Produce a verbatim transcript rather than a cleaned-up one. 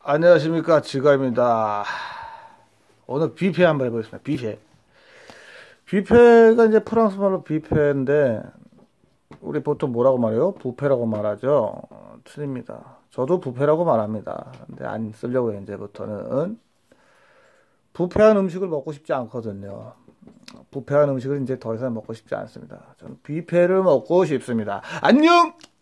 안녕하십니까, 지가입니다. 오늘 뷔페 한번 해보겠습니다. 뷔페. 뷔페가 이제 프랑스 말로 뷔페인데 우리 보통 뭐라고 말해요? 부페라고 말하죠. 어, 틀립니다. 저도 부페라고 말합니다. 근데 안 쓰려고 해요. 이제부터는 부페한 음식을 먹고 싶지 않거든요. 부페한 음식을 이제 더 이상 먹고 싶지 않습니다. 저는 뷔페를 먹고 싶습니다. 안녕.